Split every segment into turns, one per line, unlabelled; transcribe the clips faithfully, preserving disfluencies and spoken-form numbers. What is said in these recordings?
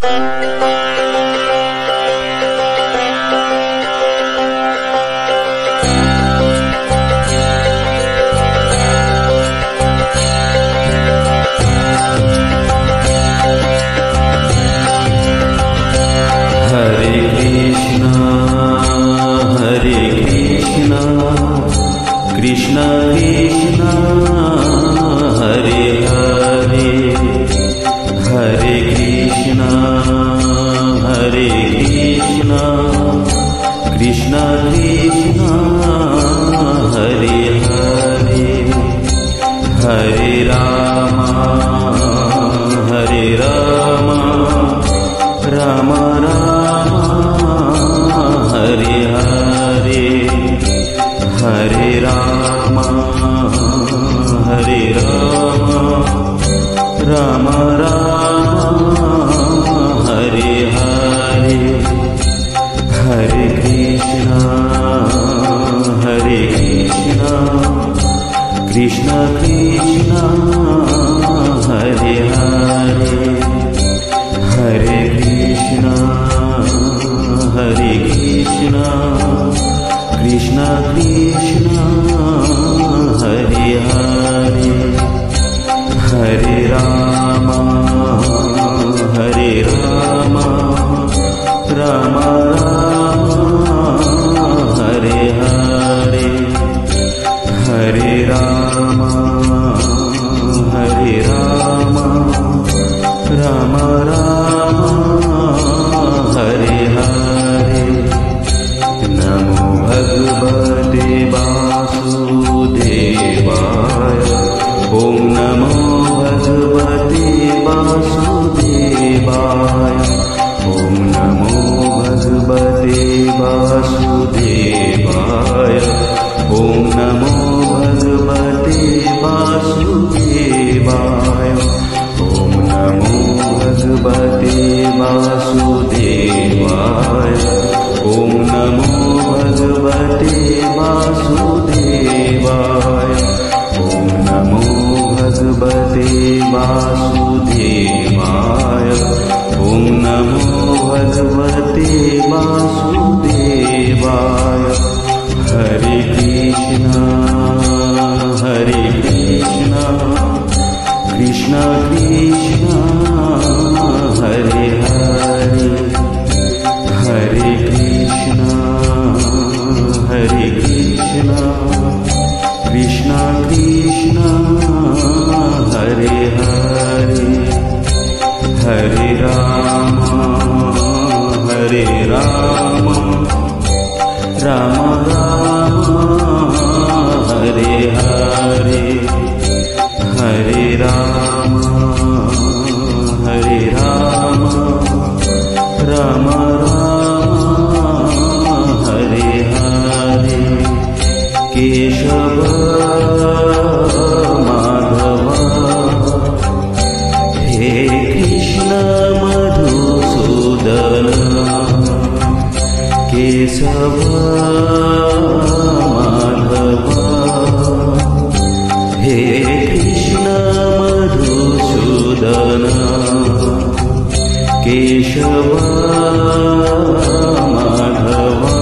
Krishna Krishna Hare Hare Hare Krishna Hare Krishna Krishna Krishna Hare Hare Hare Rama Hare Rama Rama Rama Hare Hare Hare Rama Hare Rama Rama Rama Hare Hare Hare Krishna Hare Krishna Krishna Krishna Hare Hare Hare Krishna Hare Krishna Krishna Krishna Hare Hare Hare Rama Hare Rama Rama Rama Hare Hare Hare Rama Hare Rama Rama Rama Hare Hare Namo Bhagavate Vasudevaya Om Namo Bhagavate Vasudevaya Om Namo Bhagavate Vasudevaya Om Namo Bhagavate Vasudevaya Om Namo Bhagavate Vasudevaya Om Namo Bhagavate Vasudevaya Om Namo Bhagavate Vasudevaya Om Namo Bhagavate Vasudevaya Hare Krishna Hare Krishna Krishna Krishna Hare Hare Hare Krishna Hare Krishna Krishna Krishna Hare Hare Hare Rama Hare Rama Rama Rama Hare Hare Hare Rama Hare Rama Rama Rama Hare Hare Keshava Madhava He Krishna Madhusudana Kesava Madhava He Krishna Madhusudana Keshava Madhava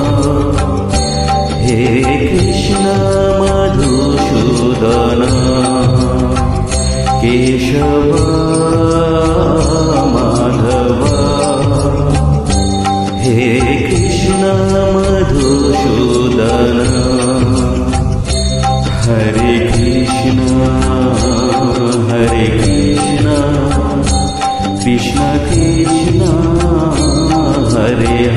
He Krishna Madhusudana Keshava Madhava He Krishna Madhusudana Hare Krishna Hare Krishna Krishna Krishna Hare